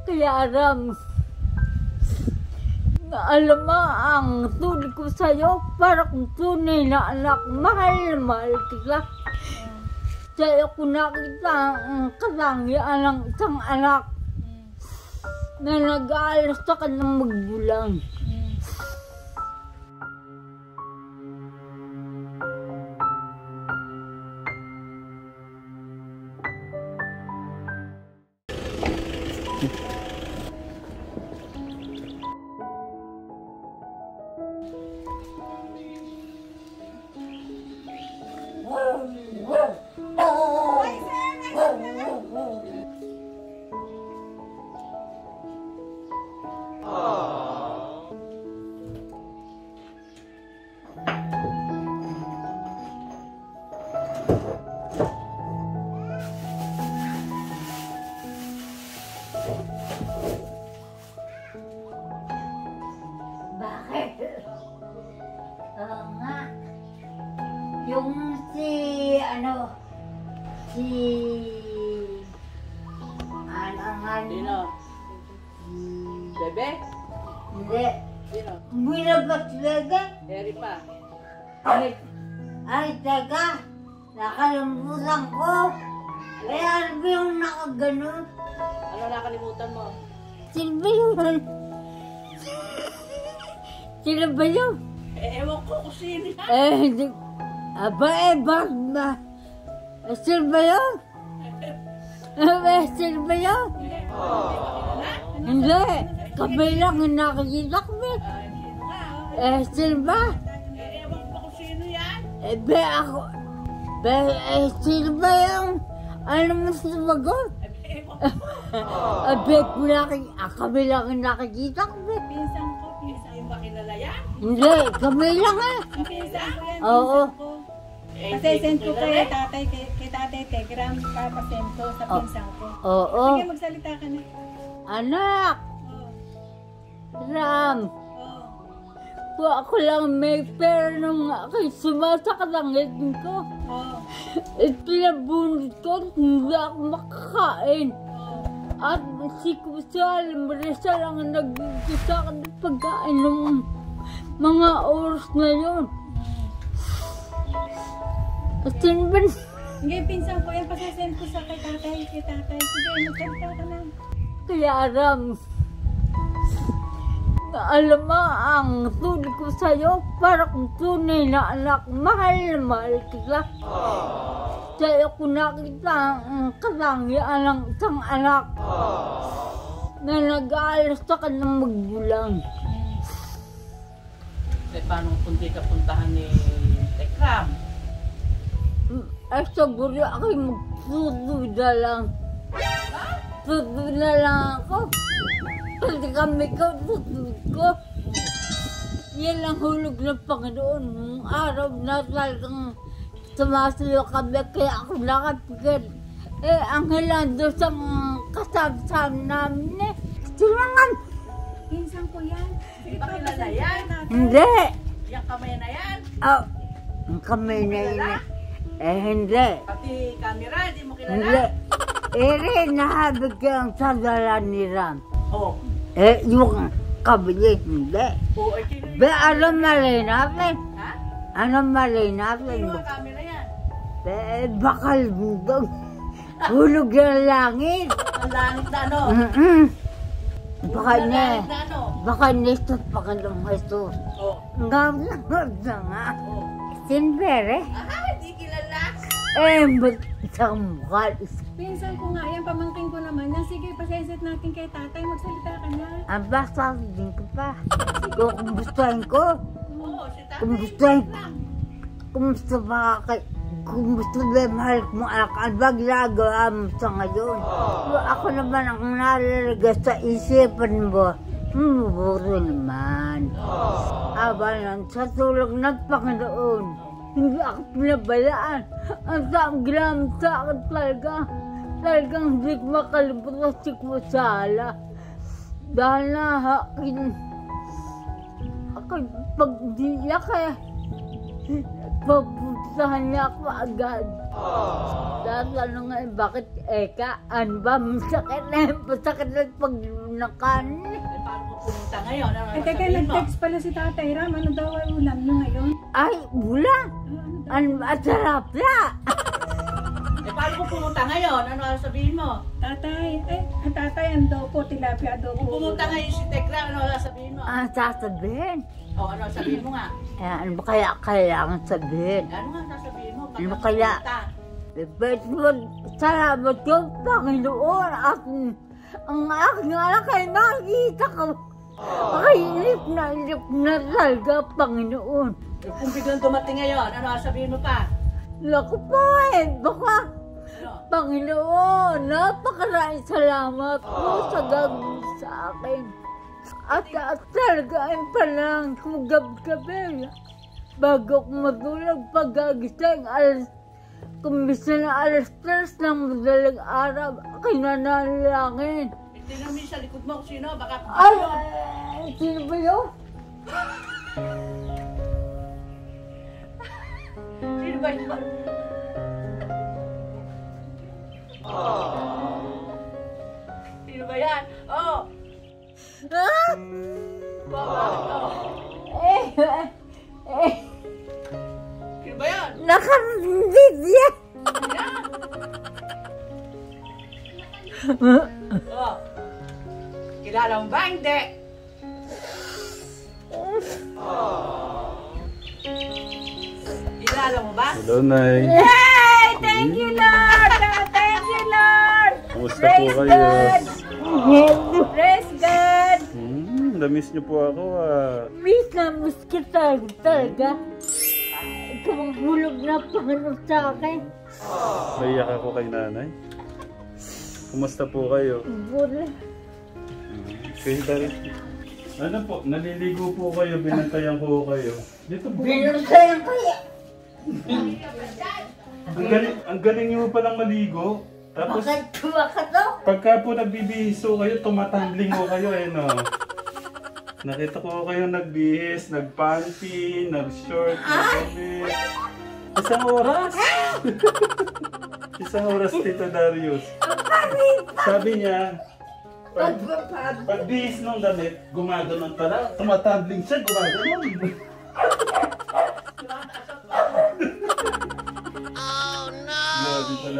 Kaya Ram, alam mo, ang tuloy ko sa'yo, parang tunay na anak, mahal na mahal kita. Sa'yo ko nakita ang katangian ng isang anak na nag-aalas sa kanyang magbulang. Bakit? Oo nga. Yung si Sino? Bebe? Hindi. Sino? Binabas Bebe? Eri pa. Ay, teka. Nakalimutan ko. Kaya ano ba yung nakaganon? Ano nakalimutan mo? Sino ba yun? Sino ba yun? Ewan ko kung sino yan. Hindi. Aba, bakit ba? Sino ba yun? Sino ba yun? Hindi. Kami lang ang nakikita kami. Sino ba? Ewan ko kung sino yan. Ako. Sino ba yung ano mo sumagot? Kami lang ang nakikita kami. Pinsan ko. Yung ba kilala yan? Hindi, kami lang eh. Ang pinsan ko yan, Oo. pinsan ko. Kasi send ko kay tatay Tegram, papasend ko sa pinsan ko. Oo. Sige, magsalita ka na. Anak! Oo. Ram! Oo. Kung ako lang may pera nung aking sumasakatangit ko. Oo. Pinabunod ko, hindi ako makakain. Oo. At si Kusal, Marisa lang ang nag-isa ng pagkain ng mga oras na yun. At yun ba? Sige, pinsan ko yan, pasasend ko sa kay tatay. Sige, magsalita ka na. Kaya Ram, alam mo, ang tuloy ko sa'yo, parang tunay na anak, mahal na mahal kita. Sa'yo ko nakita ang katangian ng isang anak na nag-aalas sa kanyang magbulang. Paano kung di ka puntahan ni Tekram? Ay, siguro ako'y magsusuda lang. Susuda lang ako. Kasi kami ko, susud ko. Yan ang hulog ng Panginoon. Nung araw na talagang sumasayo kami, kaya ako nakapigil. Ang hilang doon sa kasama namin eh. Silangan! Pinsan ko yan. Sige, Di ba kilala yan? Hindi! Yung kamay na yan? Ang kamay na yun eh. Hindi. Pati camera, di mo kilala? Hindi. Nahabig ko ang sadala ni Ram. Oo. Yung kabili, hindi. Oo, ay sino yun? Ano mali natin? Ha? Ano mali natin? Sino ang camera yan? Bakal bundog. Hulog ng langit. Ang langit na ano? Baka Ang niya. langit na ano? Baka niya sa Panginoong Jesus. Oo. Ngam na nga. Oo. Sinbere. Di kilala. Ba't isang mukha? Pinsan ko nga yan, pamangkin ko naman yan. Sige, pasensya natin kay tatay, magsalita ka na. Ang basta din ko pa. Kumustahin ko. Oo, si tatay. Kumustahin. Kumusta ba kay... Kumusta ba mahal mo anak? Ang baglagawa mo sa ngayon. Ako naman ang nalalaga sa isipan mo. Buro naman. Aba lang, sa tulog ng Panginoon. Hindi ako pinabayaan. Ang saang ginamit sa akin talaga. Talagang hindi ko makalimutan si Kusala. Dahil na pag di niya kaya papuntahan niya ako agad. Dahil ano nga, bakit eka? Ano ba? Masakit na yun. Masakit na pag nakanin. Eh, paano mo pumunta ngayon? Ano Ay, teka, sabihin mo? nag-text pala si Tatay Ram. Ano daw ang ulam nyo ngayon? Ay, bulang. Ano ba? Sarap na. Eh, paano mo pumunta ngayon? Ano ang sabihin mo? Tatay, ang tatay, ang adobo, tilapia adobo. Kung pumunta ngayon si Tekram, ano ang sabihin mo? Sasabihin. O, ano ang sabihin mo nga? Ano ba kaya kailangan sabihin? Ano nga sasabihin mo? Ano kaya? Bet mo, salamat ko, Panginoon, at ang aking anak ay nakita ko. Ay, ilip na talaga, Panginoon. Eh, kung biglang dumating ngayon, ano ang sabihin mo pa? Naku po baka, Ano? Panginoon, napakaraming salamat po sa gagawin sa akin. At talaga ay palang kung gabi-gabi. Bago ko matulog, pag-agising, kumbisa na alas 3 ng madaling araw, kinanalangin. Tingnan mo yung sa likod mo kung sino, baka Sino ba yun? sino ba yun? Sino ba yan? Oh! Ah! Sino ba yan? Nakabibigyan! Oh! Kilala mo ba? Hindi! Kilala mo ba? Hello, Nay. Hey! Thank you, Lord! Thank you, Lord! Kumusta po kayo? Praise God! Namiss niyo po ako Miss na miss kita talaga. Kumulog na Panginoon sa akin. Naiyak ako kay nanay. Kumusta po kayo? Bula. Kayo dahil... Ano po, naliligo po kayo, binantayan ko kayo. Dito po. Binuntayan ko yan. Ang galing niyo palang maligo. Tapos, Bakit tuwa ka to? pagka po nagbibihiso kayo, tumatambling ko kayo eh, no? Nakita ko kayo nagbihis, nagpanty, nag-short, nag-damit. Isang oras! Isang oras, Tito Darius. Sabi niya, pagbihis ng damit, gumaganon pala. Tumatambling siya, gumaganon. Oh no! Grabe pala.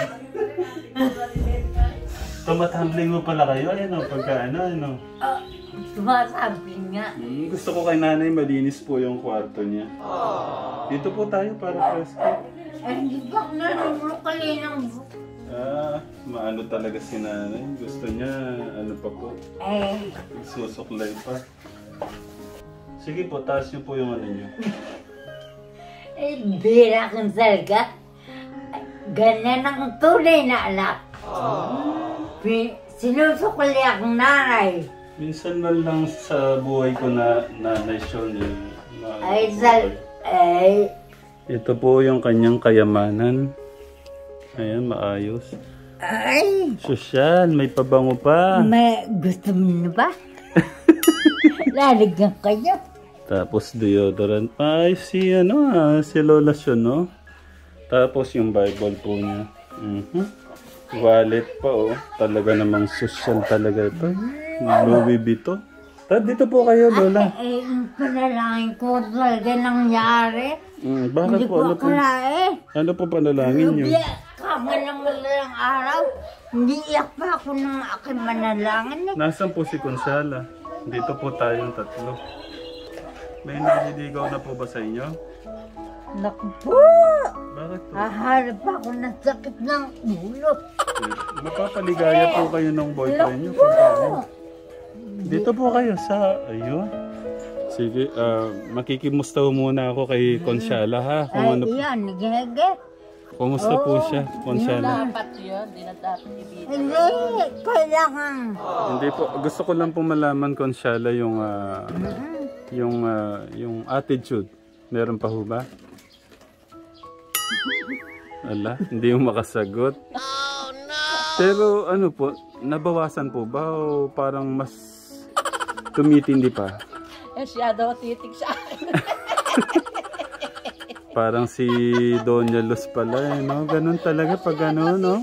Tumatambling mo pala kayo, ano, pagka ano. Sumasabi nga. Gusto ko kay nanay malinis po yung kwarto niya. Dito po tayo para presko. Hindi ba nanulog kayo ng Maano talaga si nanay. Gusto niya, ano pa po, susuklay pa. Sige po, taas niyo po yung ano niyo. Bira kang talaga. Ganyan ang tunay na anak. Sinusukli akong nanay. Minsan man lang sa buhay ko na nanay siya niya. Ito po yung kanyang kayamanan. Ayan, maayos. Ay! Sosyal, may pabango pa. May gusto mo na ba? Lalagyan kayo. Tapos deodorant. Ay, si Lola siya, no? Tapos yung Bible po niya. Wallet pa, oh. Talaga namang social talaga ito. Louis Vuitton. Dito po kayo, Lola. Yung panalangin ko talaga nangyari. Bakit Hindi po? ko akalain. Ano po panalangin niyo? Kamalang araw. Hindi iyak pa ako ng aking manalangin. Nasaan po si Consala? Dito po tayong tatlo. May naliligaw na po ba sa inyo? Naku po! Bakit po? Haharap ako ng sakit ng ulo. Mapapaligaya po kayo ng boyfriend niyo. Kung paano. Dito po kayo sa... Ayun. Sige, makikimusta muna ako kay Consala, ha? Kung ano, Iyan, nagihige. kumusta po siya, Consala? Dapat yun, di na dapat ibigay. Hindi, kailangan. Hindi po, gusto ko lang po malaman, Consala, yung attitude. Meron pa ho ba? Ala, hindi yung makasagot. Oh, no! Pero ano po, nabawasan po ba o parang mas tumitindi pa? Eh, siya daw titig sa akin. Parang si Doña Luz pala, no? Ganun talaga pag ano, no?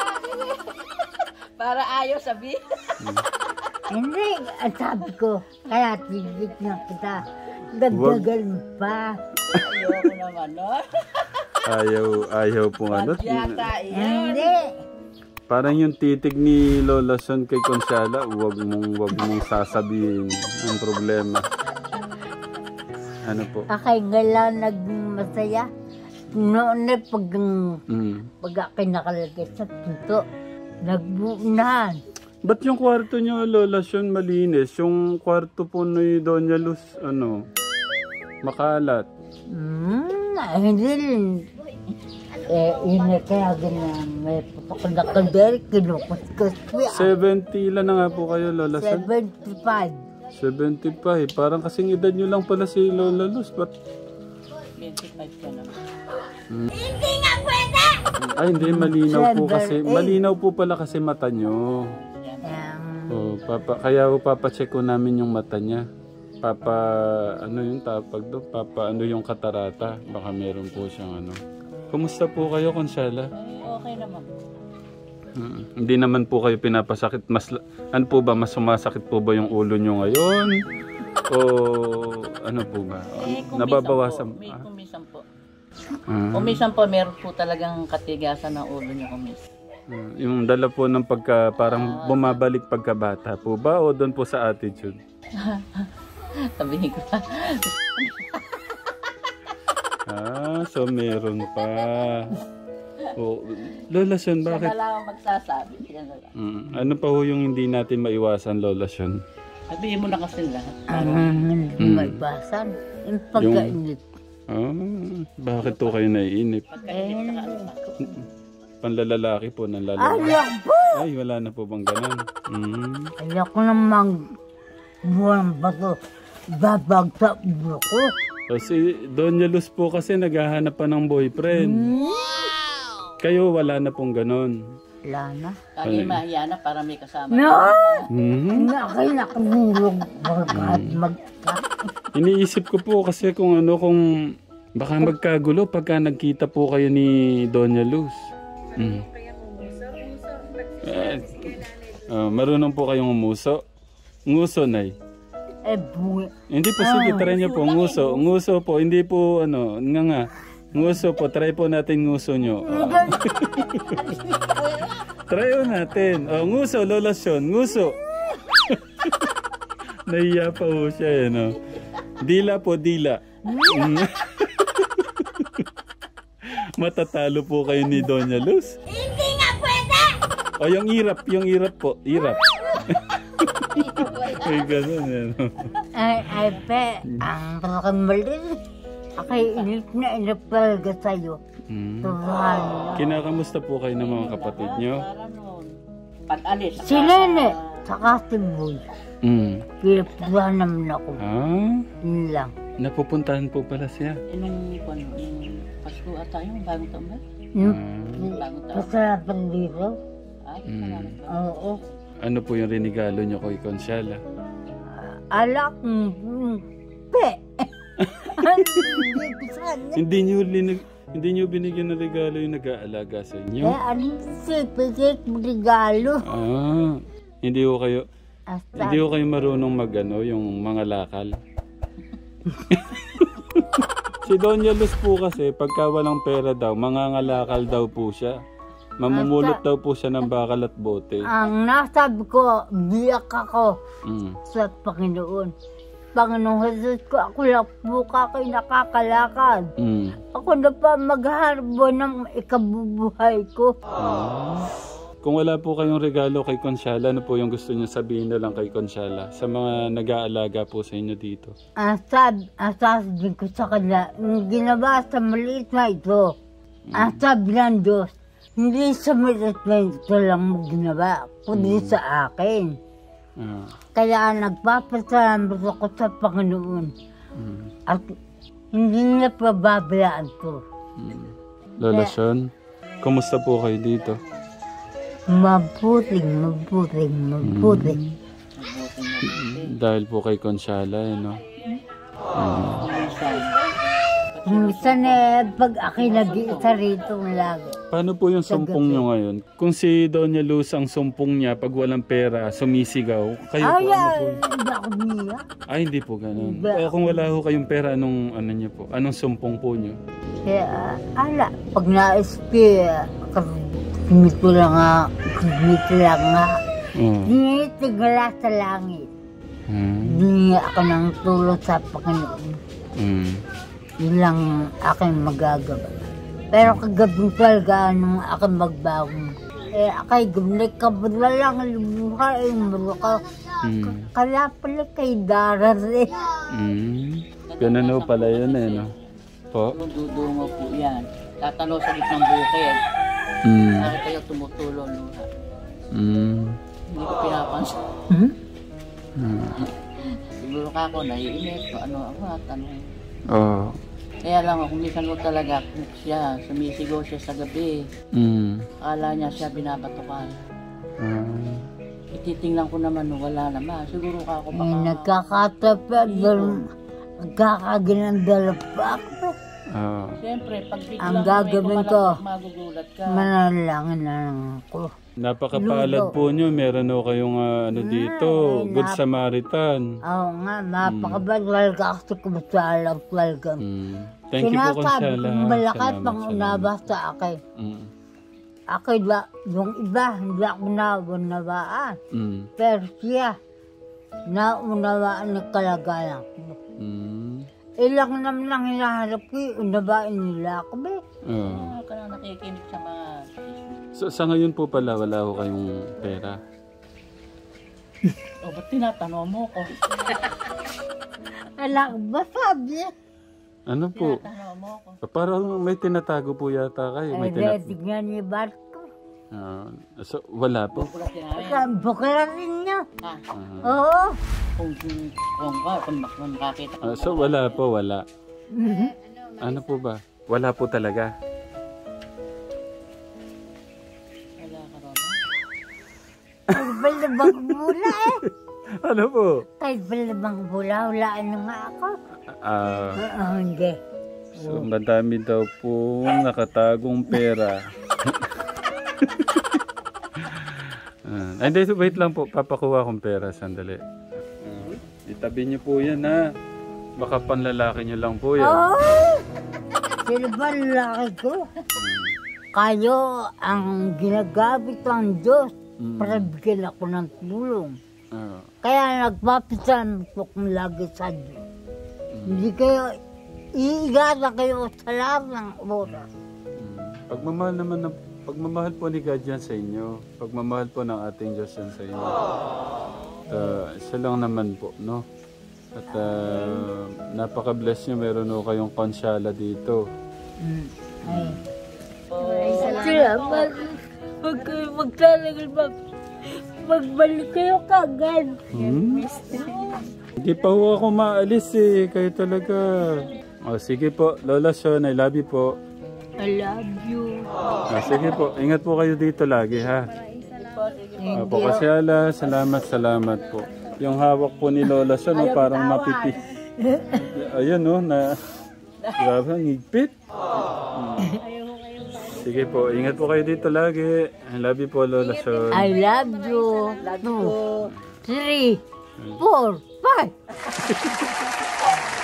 Para ayaw sabi. Hindi, ang sabi ko, kaya tigit na kita. Dagdagan mo pa. Ayoko naman, no? Ayaw po ano. Yata iyan. Hindi. Parang yung titig ni Lola Son kay Consuela, wag mong sasabihin ang problema. Ano po? Akay gala nagmasaya. Noon na pag kinakalagay sa pinto, nagbuunan. Ba't yung kwarto niyo, Lola Son, malinis? Yung kwarto po ni Doña Luz, ano, makalat. Hindi rin. Yun na kaya ganyan. May papakalakal kinukuskus. 70 lang na nga po kayo, Lola Son. 75. 75. Parang kasing edad nyo lang pala si Lola Luz. Ba't? 25 ka naman. Hindi nga pwede! Ay, hindi. Malinaw po kasi. Malinaw po pala kasi mata nyo. Oh, kaya papacheck ko namin yung mata niya. Ano yung tapag doon? Ano yung katarata? Baka meron po siyang ano. Kumusta po kayo, Consuela? Okay naman. Hindi naman po kayo pinapasakit. Ano po ba? Mas sumasakit po ba yung ulo nyo ngayon? O ano po ba? Nababawasan? Kumisan po. Kumisan po, meron po talagang katigasan ng ulo niya kumis. Yung dala po ng parang bumabalik pagkabata po ba? O doon po sa attitude? Sabihin ko pa. So meron pa. Oh, Lola Son, bakit? Siya na lang magsasabi. Ano pa ho yung hindi natin maiwasan, Lola Son? Sabihin mo na kasi lahat. Hindi maibasan. Yung pagkainit. Bakit to kayo naiinip? Panlalalaki po ng lalaki. Ay, wala na po bang ganun? Ayoko namang buwan ba ito? Babag sa ulo ko. Si Doña Luz po kasi naghahanap pa ng boyfriend. Kayo wala na pong ganon. Wala na. Kaya mahiya na para may kasama. No! Nakay nakabulog. Iniisip ko po kasi kung baka magkagulo pagka nagkita po kayo ni Doña Luz. Marunong po kayong umuso? Nguso, Nay? Hindi po, sige, try nyo po. Nguso. Nguso po, hindi po, nga. Nguso po, try po natin nguso nyo. Try po natin. Nguso, Lola Son, nguso. Nahiya pa po siya, no? Dila po, dila. Matatalo po kayo ni Doña Luz. Hindi nga pwede! Yung irap po, irap. Ay, ganun yan. Ay, ang pagkamalit. Akay inip na inip talaga sa'yo. Kinakamusta po kayo ng mga kapatid nyo? Pag-alis. Si Nene, saka si Boy. Pinapuhan naman ako. Yun lang. Napupuntahan po pala siya. Nung Pasko ata yung bagong taon ba? Bagong taon. Masarapan dito. Oo. Ano po yung renegalo nyo kay Consuela? Alak, pe. Hindi nyo binigyan ng regalo yung nag-aalaga sa inyo? Pigit regalo. Hindi ko kayo marunong yung mga lakal. Si Doña Luz po kasi pagka walang pera daw, mangangalakal daw po siya. Mamumulot daw po siya ng bakal at bote. Ang nasabi ko, biyak ako sa Panginoon. Panginoong Jesus ko, ako lang po kayo nakakalakad. Ako na pa magharbo ng ikabubuhay ko. Kung wala po kayong regalo kay Consuela, ano po yung gusto niyo sabihin na lang kay Consuela sa mga nag-aalaga po sa inyo dito? Sabi ko sa kanila, ginawa sa maliit na ito. Sabi ng Diyos, hindi sa maliit na ito lang mo ginawa, kundi sa akin. Kaya nagpapasalamat ako sa Panginoon. At hindi niya pababayaan ko. Lola Son, kumusta po kayo dito? Mabuting. Dahil po kay Consuela, no? Minsan pag ako'y nag-iisa rito lagi. Paano po yung sumpong nyo ngayon? Kung si Doña Luz ang sumpong niya, pag walang pera, sumisigaw, kayo po ano po? Hindi ako niya. Ay, hindi po ganun. O kung wala ho kayong pera, anong ano niyo po? Anong sumpong po niyo? Kaya, pag na-SP, kumito lang nga. Tinitigala sa langit. Hindi ako ng tulong sa Panginoon. Yun lang aking magagawa. Pero kagabing talaga nung aking magbago. Akay gumalik ka ba na lang lubuhay mo ka. Kaya pala kay Darare. Ganun ho pala yun no? Po? Dudungo po yan. Tatalo sa gitnang bukid. Bakit kayo tumutulong luha? Hindi ko pinapansin. Siguro ka ako, naiinip. Ano ako, tanong. Oo. Kaya lang ako, minsan ko talaga siya, sumisigaw siya sa gabi. Akala niya siya binabatukan. Ititingnan ko naman, wala naman. Siguro ka ako baka... Nagkakatapad, nagkakaginandala pa ako. Siyempre, pag biglang ang gagawin ko, magugulat ka. manalangin na lang ako. Napakapalad po nyo. Meron ho kayong dito, Good Samaritan. Oo nga, napakabagwal ka kasi kumasalang talaga. Thank you po Sinasabi Consala. kong malakas pang unaba sa akin. Ako'y ba, yung iba, hindi ako naunawaan. Pero siya, naunawaan ng kalagayan ko. Ilang naman ang hinahanap ko, unabain nila ako, be. Ano ka lang nakikinig sa mga... So, sa ngayon po pala, wala ho kayong pera? O, ba't tinatanong mo ko? Alam ba sabi? Ano po? Tinatanong mo ko. Parang may tinatago po yata kayo. May Tignan niyo ba ito? So, wala po? Bukulat din namin. Bukla rin niya. Ha? Oo. Kung makakita ka. So, wala po, wala. Ano po ba? Wala po talaga. Wala ka ron. Kahit balabang bula Ano po? Kahit balabang bula, hulaan na nga ako. Hindi. So, madami daw po nakatagong pera. Hindi, wait lang po. Papakuha akong pera. Sandali. Itabi niyo po yan, ha? Baka panlalaki niyo lang po yan. Sino ba lalaki ko? Kayo ang ginagamit ng Diyos para bigyan ako ng tulong. Kaya nagpapisan po kong lagi sa Diyos. Hindi kayo, iigala kayo sa lahat ng oras. Pagmamahal po ni God yan sa inyo. Pagmamahal po ng ating Diyos yan sa inyo. Isa lang naman po, no? At napaka-bless nyo. Meron o kayong konsyala dito. Salamat. Magtalagal magbalik kayo kagad. Hindi pa ho ako maalis eh. Kayo talaga. Sige po. Lola Sean, I love you po. I love you. Sige po. Ingat po kayo dito lagi, ha? Po kasi salamat po. Yung hawak po ni Lola Sean, parang mapipi. Ayun, no? Grabe, ang higpit. Sige po, ingat po kayo dito lagi. I love you po, Lola Sean. I love you. 2, 3, 4, 5.